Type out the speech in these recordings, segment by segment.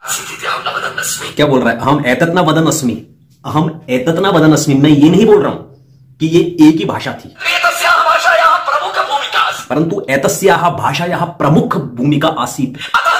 क्या बोल रहा है? हम एततना वदन अस्मि, हम एततना वदन अस्मि। मैं ये नहीं बोल रहा हूं कि ये एक ही भाषा थी, परंतु एतस्याः भाषायाः प्रमुख भूमिका आसीत्।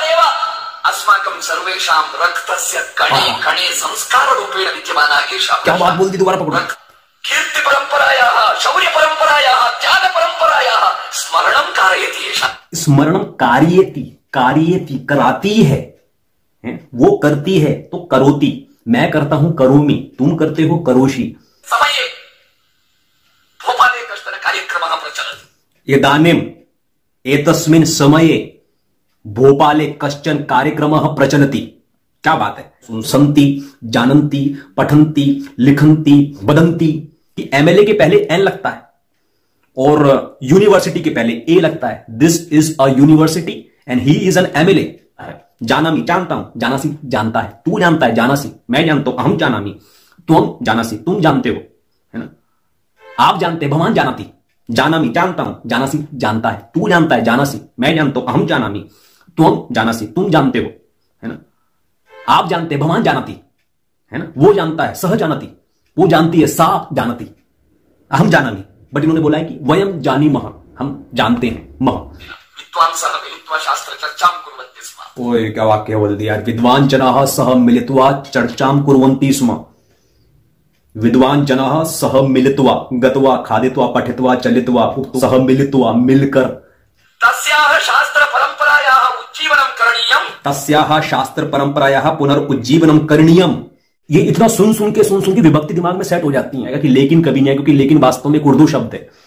क्या बात बोल दी? दोबारा पकड़ो। कीर्ति परंपरायाः, शौर्य परंपरायाः, त्याग परंपरायाः स्मरणं कारयति एषा। स्मरणं कार्येति, कार्येति कराती है, वो करती है तो करोति। मैं करता हूं करोमि, तुम करते हो करोषि। समये भोपाले कश्चन कार्यक्रमः प्रचलति। इदानीम् एतस्मिन् समये भोपाले कश्चन कार्यक्रमः प्रचलति। क्या बात है? सुनती, जानती, पठंती, लिखंती, वदंती। कि एमएलए के पहले एन लगता है और यूनिवर्सिटी के पहले ए लगता है। This is a university and he is an MLA. जानामी, जानता हूं, जानासी जानता है, तू जानता है, जानासी मैं जानता हूं, अहम जानामी, तुम जानासी तुम जानते हो, है ना? आप जानते, भवान जानाती, जानामी जानता हूं, जानासी जानता है, तू जानता है, जानासी मैं जानता हूं, अहम जानामी, तुम जानासी तुम जानते हो, है ना? आप जानते, भवान जानाती, है ना? वो जानता है, सह जानाती, वो जानती है, सा जानती, अहम जानामी। बट इन्होंने बोला है कि वयम जानीमः, हम जानते हैं, मह। विद्वांसः मिलित्वा शास्त्र चर्चां कुर्वन्ति स्म। ओए क्या वाक्य बोल दिया यार। विद्वान जनाः सह मिलित्वा चर्चां कुर्वन्ति स्म। विद्वान जनाः सह मिलित्वा, गत्वा, खादित्वा, पठित्वा, चलित्वा, सह मिलित्वा, मिलकर। तस्याः शास्त्र परंपरायाः उज्जीवनं करणीयम्। तस्याः शास्त्र परंपरायाः पुनरुज्जीवनं करणीयम्। ये इतना सुन सुन के विभक्ति दिमाग में सेट हो जाती है कि लेकिन कभी नहीं है, क्योंकि लेकिन वास्तव में एक उर्दू शब्द है।